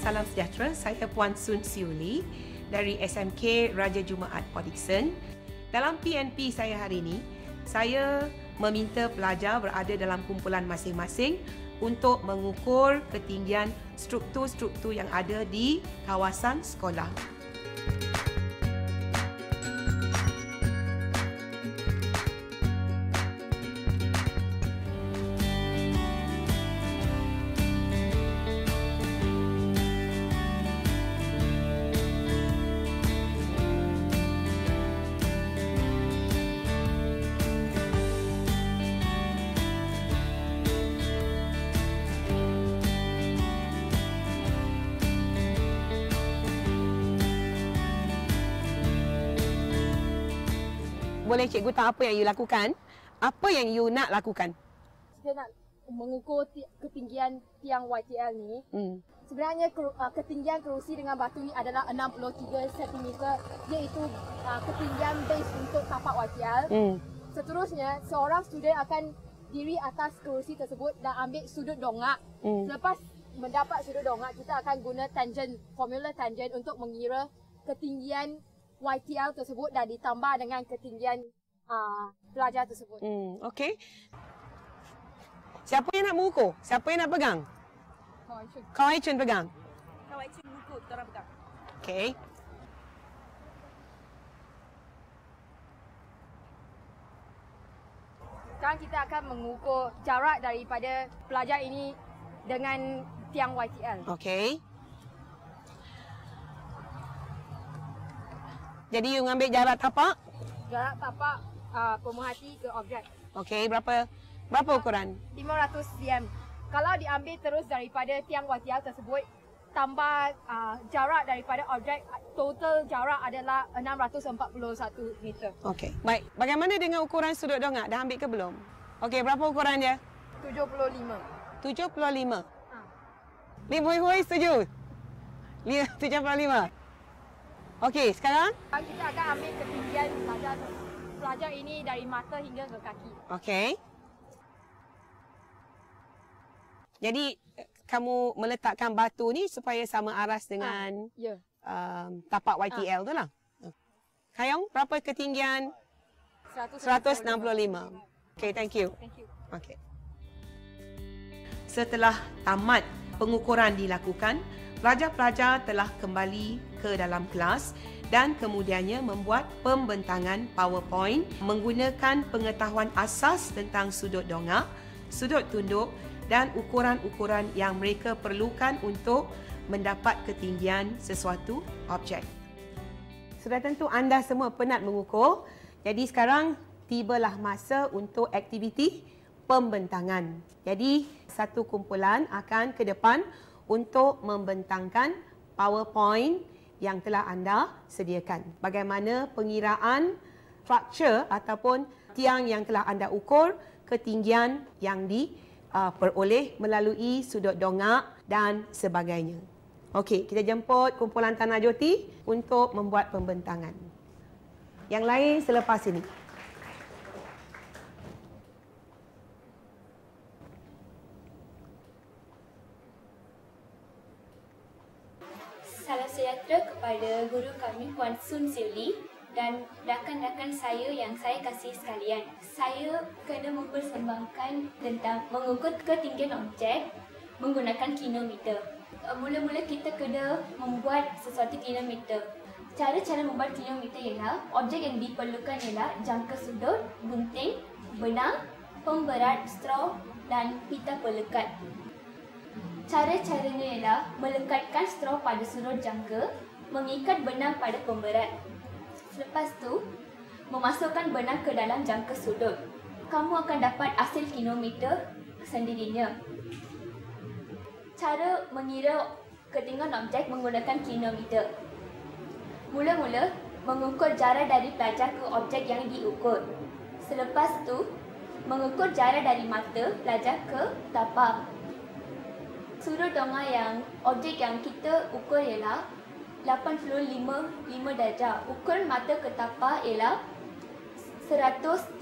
salam sejahtera. Saya Puan Sun Siuli dari SMK Raja Jumaat Port Dickson. Dalam PNP saya hari ini, saya meminta pelajar berada dalam kumpulan masing-masing untuk mengukur ketinggian struktur-struktur yang ada di kawasan sekolah. Boleh cikgu tahu apa yang you lakukan? Apa yang you nak lakukan? Saya nak mengukur ketinggian tiang YTL ni. Sebenarnya ketinggian kerusi dengan batu ni adalah 63 cm, iaitu ketinggian base untuk tapak YTL. Seterusnya, seorang student akan diri atas kerusi tersebut dan ambil sudut dongak. Selepas mendapat sudut dongak, kita akan guna formula tangent untuk mengira ketinggian YTL tersebut dan ditambah dengan ketinggian pelajar tersebut. Okey. Siapa yang nak mengukur? Siapa yang nak pegang? Kau Aichun pegang. Kau Aichun mengukur, kita orang pegang. Okey. Sekarang kita akan mengukur jarak daripada pelajar ini dengan tiang YTL. Okey. Jadi you ambil jarak tapak? Jarak tapak pemerhati ke objek. Okey, berapa ukuran? 500 cm. Kalau diambil terus daripada tiang YTL tersebut, tambah jarak daripada objek, total jarak adalah 641 meter. Okey, baik. Bagaimana dengan ukuran sudut dongak? Dah ambil ke belum? Okey, berapa ukuran dia? 75. 75? Lim Hui Hui setuju? 75? Okey, sekarang? Kita akan ambil ketinggian pelajar ini dari mata hingga ke kaki. Okey. Jadi, kamu meletakkan batu ni supaya sama aras dengan tapak YTL tu lah. Kayong, berapa ketinggian? 165. Okey, thank you. Okey. Setelah tamat pengukuran dilakukan, pelajar-pelajar telah kembali ke dalam kelas dan kemudiannya membuat pembentangan PowerPoint menggunakan pengetahuan asas tentang sudut dongak, sudut tunduk dan ukuran-ukuran yang mereka perlukan untuk mendapat ketinggian sesuatu objek. Sudah tentu anda semua penat mengukur, jadi sekarang tibalah masa untuk aktiviti pembentangan. Jadi satu kumpulan akan ke depan untuk membentangkan PowerPoint yang telah anda sediakan. Bagaimana pengiraan struktur ataupun tiang yang telah anda ukur, ketinggian yang diperoleh melalui sudut dongak dan sebagainya. Okey, kita jemput kumpulan Tanah Joti untuk membuat pembentangan. Yang lain selepas ini. Salam sejahtera kepada guru kami Puan Sun Siuli dan rakan-rakan saya yang saya kasih sekalian. Saya kena mempersembahkan tentang mengukur ketinggian objek menggunakan kilometer. Mula-mula kita kena membuat sesuatu kilometer. Cara-cara membuat kilometer ialah objek yang diperlukan ialah jangka sudut, gunting, benang, pemberat, straw dan pita pelekat. Cara-caranya ialah melekatkan straw pada sudut jangka, mengikat benang pada pemberat. Selepas tu, memasukkan benang ke dalam jangka sudut. Kamu akan dapat hasil kilometer sendirinya. Cara mengira ketinggian objek menggunakan kilometer. Mula-mula, mengukur jarak dari pelajar ke objek yang diukur. Selepas tu, mengukur jarak dari mata pelajar ke tapak. Sudut dongak objek yang kita ukur ialah 85 darjah. Ukuran mata ke tapak ialah 134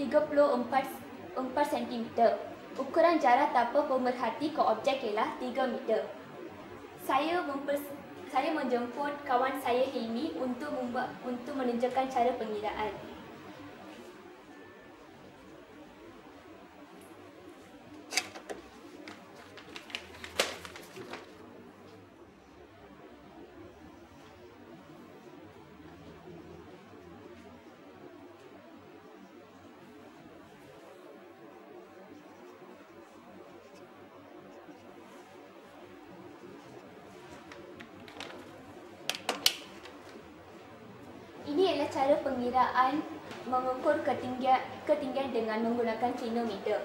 cm. Ukuran jarak tapak pemerhati ke objek ialah 3 meter. Saya menjemput kawan saya Hilmi untuk menunjukkan cara pengiraan. Ini adalah cara pengiraan mengukur ketinggian dengan menggunakan klinometer.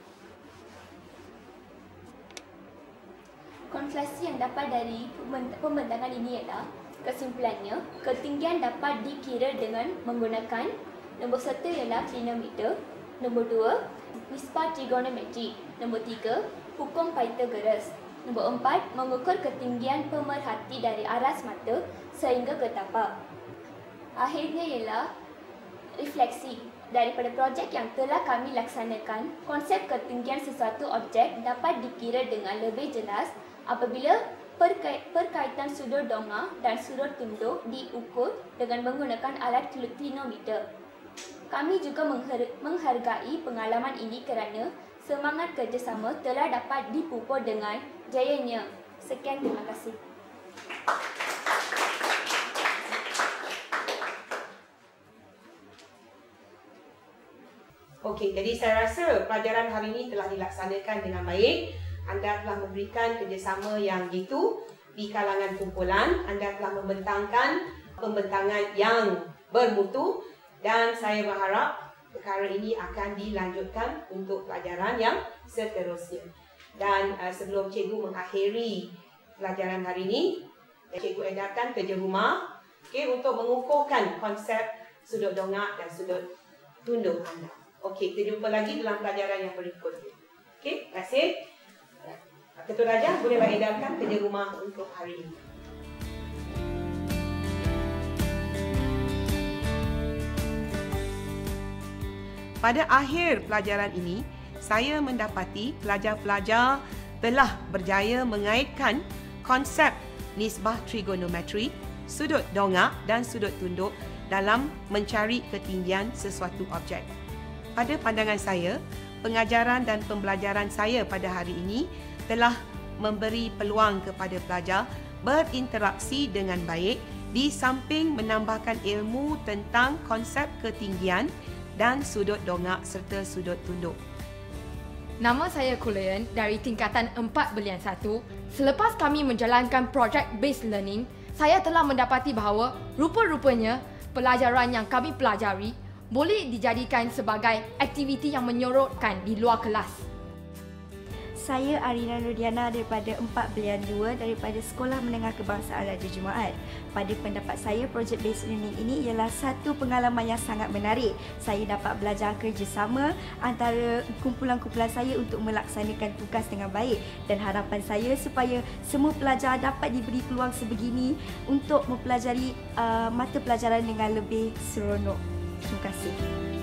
Konklusi yang dapat dari pembentangan ini ialah, kesimpulannya, ketinggian dapat dikira dengan menggunakan nombor 1 ialah klinometer, nombor 2 nisbah trigonometri, nombor 3 hukum Pythagoras, nombor 4 mengukur ketinggian pemerhati dari aras mata sehingga ke tapak. Akhirnya ialah refleksi. Daripada projek yang telah kami laksanakan, konsep ketinggian sesuatu objek dapat dikira dengan lebih jelas apabila perkaitan sudut dongak dan sudut tunduk diukur dengan menggunakan alat klinometer. Kami juga menghargai pengalaman ini kerana semangat kerjasama telah dapat dipupuk dengan jayanya. Sekian, terima kasih. Okey, jadi saya rasa pelajaran hari ini telah dilaksanakan dengan baik. Anda telah memberikan kerjasama yang jitu di kalangan kumpulan. Anda telah membentangkan pembentangan yang bermutu dan saya berharap perkara ini akan dilanjutkan untuk pelajaran yang seterusnya. Dan sebelum cikgu mengakhiri pelajaran hari ini, cikgu edarkan kerja rumah untuk mengukuhkan konsep sudut dongak dan sudut tunduk anda. Okey, kita jumpa lagi dalam pelajaran yang berikutnya. Okey, terima kasih. Ketua Raja boleh edarkan kerja rumah untuk hari ini. Pada akhir pelajaran ini, saya mendapati pelajar-pelajar telah berjaya mengaitkan konsep nisbah trigonometri, sudut dongak dan sudut tunduk dalam mencari ketinggian sesuatu objek. Pada pandangan saya, pengajaran dan pembelajaran saya pada hari ini telah memberi peluang kepada pelajar berinteraksi dengan baik di samping menambahkan ilmu tentang konsep ketinggian dan sudut dongak serta sudut tunduk. Nama saya Kulian dari tingkatan 4-1. Selepas kami menjalankan project based learning, saya telah mendapati bahawa rupa-rupanya pelajaran yang kami pelajari boleh dijadikan sebagai aktiviti yang menyorotkan di luar kelas. Saya Arina Nurdiana daripada 4-2 daripada Sekolah Menengah Kebangsaan Raja Jumaat. Pada pendapat saya, project based learning ini ialah satu pengalaman yang sangat menarik. Saya dapat belajar kerjasama antara kumpulan-kumpulan saya untuk melaksanakan tugas dengan baik dan harapan saya supaya semua pelajar dapat diberi peluang sebegini untuk mempelajari mata pelajaran dengan lebih seronok. Terima kasih.